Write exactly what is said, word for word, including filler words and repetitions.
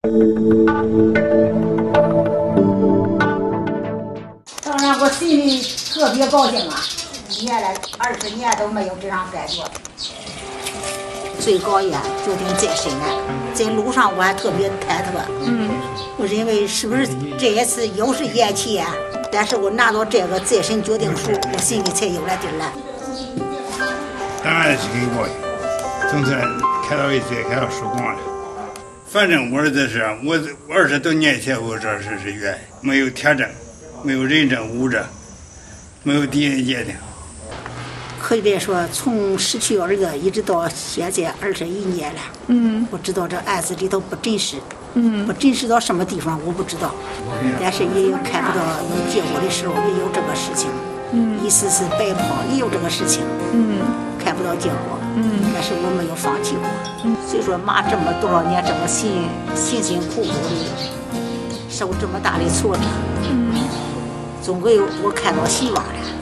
当然，我心里特别高兴啊！年来二十年都没有这样感觉。最高院决定再审案，在路上我还特别忐忑。嗯，我认为是不是这一次又是延期啊？但是我拿到这个再审决定书，我心里才有了底儿了。 当然是很高兴，总算看到一切，看到曙光了。反正我儿子是我，我二十多年前我这是是冤，没有铁证，没有人证物证，没有 D N A 鉴定。 可以说，从失去儿子一直到现在二十一年了。嗯，我知道这案子里头不真实。嗯，不真实到什么地方我不知道，但是也有看不到有结果的时候，也有这个事情。嗯，一次次白跑也有这个事情。嗯，看不到结果。嗯，但是我没有放弃过。嗯，所以说妈这么多少年这么辛辛辛苦苦的受这么大的挫折，嗯，总归我看到希望了。